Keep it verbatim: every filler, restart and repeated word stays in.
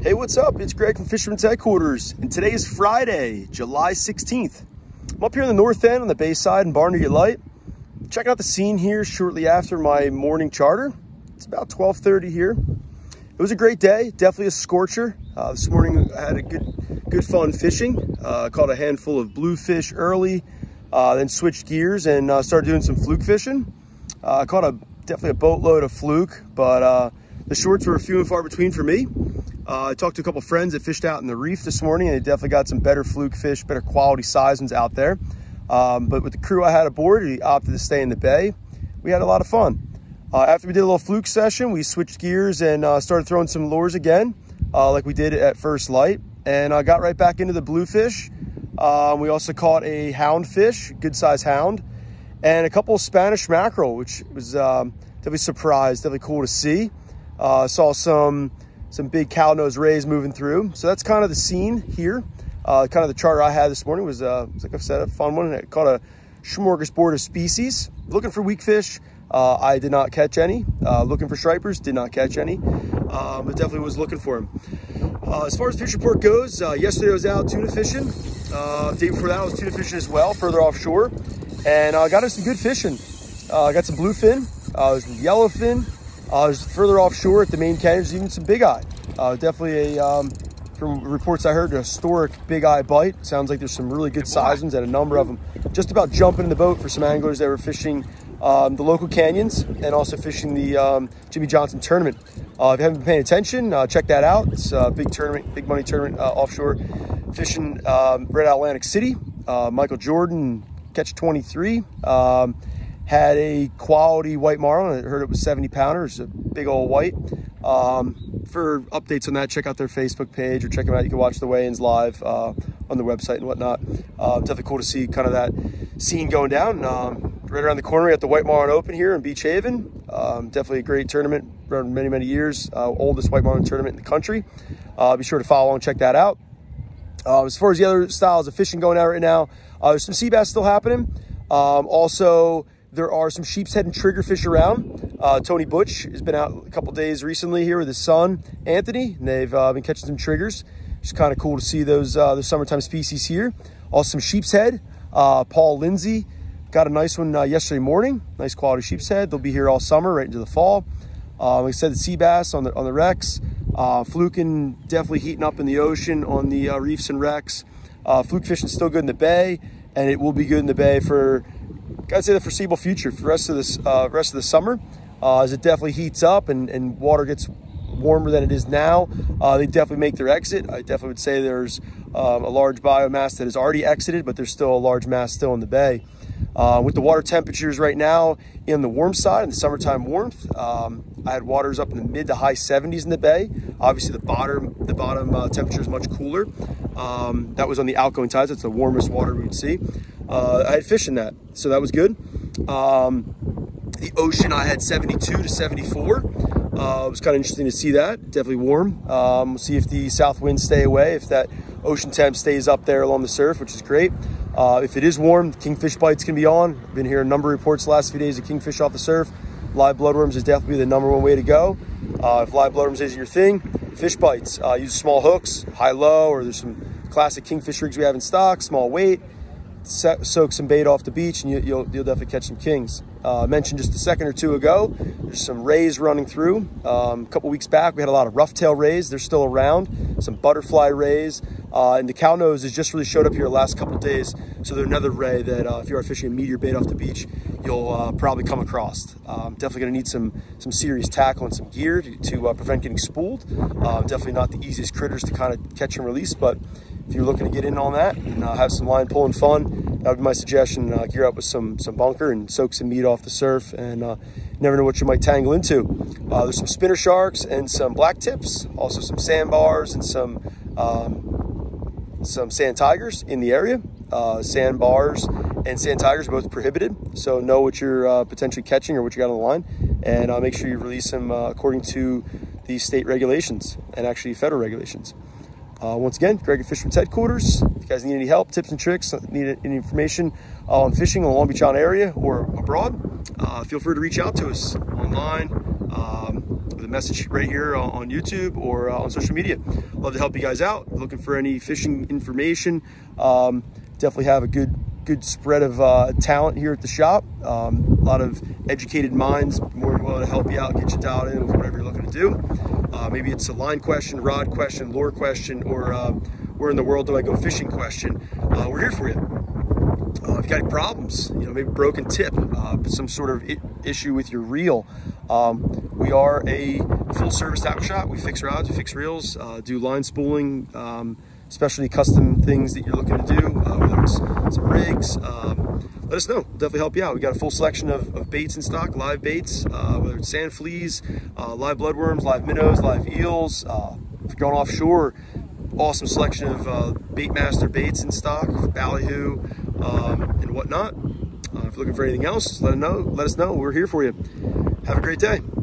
Hey, what's up? It's Greg from Fisherman's Headquarters, and today is Friday, July sixteenth. I'm up here in the north end on the bay side in Barnegat Light, checking out the scene here shortly after my morning charter. It's about twelve thirty here. It was a great day, definitely a scorcher. Uh, this morning I had a good, good fun fishing. Uh, caught a handful of bluefish early, uh, then switched gears and uh, started doing some fluke fishing. I uh, caught a definitely a boatload of fluke, but uh, the shorts were few and far between for me. Uh, I talked to a couple friends that fished out in the reef this morning, and they definitely got some better fluke fish, better quality size ones out there. Um, but with the crew I had aboard, we opted to stay in the bay. We had a lot of fun. Uh, after we did a little fluke session, we switched gears and uh, started throwing some lures again, uh, like we did at first light. And I uh, got right back into the bluefish. Um, we also caught a houndfish, good size hound, and a couple of Spanish mackerel, which was um, definitely surprised, definitely cool to see. Uh, saw some some big cow nose rays moving through. So that's kind of the scene here. Uh, kind of the charter I had this morning was, uh, like I've said, a fun one. I caught a smorgasbord of species. Looking for weak fish. Uh, I did not catch any. Uh, looking for stripers, did not catch any. Uh, but definitely was looking for them. Uh, as far as fish report goes, uh, yesterday I was out tuna fishing. Uh, the day before that I was tuna fishing as well, further offshore. And I uh, got in some good fishing. I uh, got some bluefin, uh, there's some yellowfin. Uh, there's further offshore at the main canyon, there's even some big eye. Uh, definitely a, um, from reports I heard, a historic big eye bite. Sounds like there's some really good size ones and a number of them just about jumping in the boat for some anglers that were fishing um, the local canyons and also fishing the um, Jimmy Johnson tournament. Uh, if you haven't been paying attention, uh, check that out. It's a big tournament, big money tournament uh, offshore fishing um, right out of Atlantic City. Uh, Michael Jordan, catch twenty-three. Um, had a quality white marlin. I heard it was seventy pounders, a big old white. Um, for updates on that, check out their Facebook page or check them out. You can watch the weigh-ins live uh, on the website and whatnot. Uh, definitely cool to see kind of that scene going down. Um, right around the corner, we got the White Marlin Open here in Beach Haven. Um, definitely a great tournament, run many, many years. Uh, oldest white marlin tournament in the country. Uh, be sure to follow along, check that out. Uh, as far as the other styles of fishing going out right now, uh, there's some sea bass still happening. Um, also, there are some sheep's head and triggerfish around. Uh, Tony Butch has been out a couple days recently here with his son, Anthony, and they've uh, been catching some triggers. It's kind of cool to see those, uh, those summertime species here. Also some sheep's head. Uh, Paul Lindsay got a nice one uh, yesterday morning. Nice quality sheep's head. They'll be here all summer, right into the fall. Uh, like I said, the sea bass on the, on the wrecks. Uh, fluking definitely heating up in the ocean on the uh, reefs and wrecks. Uh, fluke fishing still good in the bay, and it will be good in the bay for, I'd say, the foreseeable future for the rest of this uh, rest of the summer. Uh, as it definitely heats up and, and water gets warmer than it is now, uh, they definitely make their exit. I definitely would say there's um, a large biomass that has already exited, but there's still a large mass still in the bay. Uh, with the water temperatures right now in the warm side, in the summertime warmth, um, I had waters up in the mid to high seventies in the bay. Obviously, the bottom the bottom uh, temperature is much cooler. Um, that was on the outgoing tides. That's the warmest water we would see. Uh, I had fish in that, so that was good. Um, the ocean, I had seventy-two to seventy-four. Uh, it was kind of interesting to see that. Definitely warm. Um, we'll see if the south winds stay away, if that ocean temp stays up there along the surf, which is great. Uh, if it is warm, kingfish bites can be on. I've been hearing a number of reports the last few days of kingfish off the surf. Live bloodworms is definitely the number one way to go. Uh, if live bloodworms isn't your thing, fish bites. Uh, use small hooks, high-low, or there's some classic kingfish rigs we have in stock, small weight. Soak some bait off the beach and you, you'll, you'll definitely catch some kings. Uh, I mentioned just a second or two ago, there's some rays running through. Um, a couple weeks back, we had a lot of rough-tail rays. They're still around. Some butterfly rays. Uh, and the cow nose has just really showed up here the last couple days. So they're another ray that uh, if you are fishing a meteor bait off the beach, you'll uh, probably come across. Um, definitely going to need some some serious tackle and some gear to, to uh, prevent getting spooled. Uh, definitely not the easiest critters to kind of catch and release, but if you're looking to get in on that and uh, have some line pulling fun, that would be my suggestion. Uh, gear up with some some bunker and soak some meat off the surf, and uh, never know what you might tangle into. Uh, there's some spinner sharks and some black tips, also some sandbars and some um, some sand tigers in the area. Uh, sandbars and sand tigers are both prohibited, so know what you're uh, potentially catching or what you got on the line, and uh, make sure you release them uh, according to the state regulations and actually federal regulations. Uh, once again, Greg at Fisherman's Headquarters. If you guys need any help, tips and tricks, need any information uh, on fishing in the Long Beach Island area or abroad, uh, feel free to reach out to us online, um, with a message right here on YouTube or uh, on social media. Love to help you guys out. Looking for any fishing information. Um, definitely have a good good spread of uh, talent here at the shop. Um, a lot of educated minds, more than willing to help you out, get you dialed in with whatever you're looking to do. Uh, maybe it's a line question, rod question, lure question, or uh, where in the world do I go fishing question. Uh, we're here for you. Uh, if you got any problems, you know, maybe broken tip, uh, some sort of it, issue with your reel, um, we are a full service tackle shop. We fix rods, we fix reels, uh, do line spooling, um, specialty custom things that you're looking to do, uh, whether it's some rigs. Um, let us know. We'll definitely help you out. We got a full selection of, of baits in stock, live baits, uh, whether it's sand fleas, uh, live bloodworms, live minnows, live eels. Uh, if you're going offshore, awesome selection of uh, Baitmaster baits in stock, ballyhoo, um, and whatnot. Uh, if you're looking for anything else, let us know. Let us know. We're here for you. Have a great day.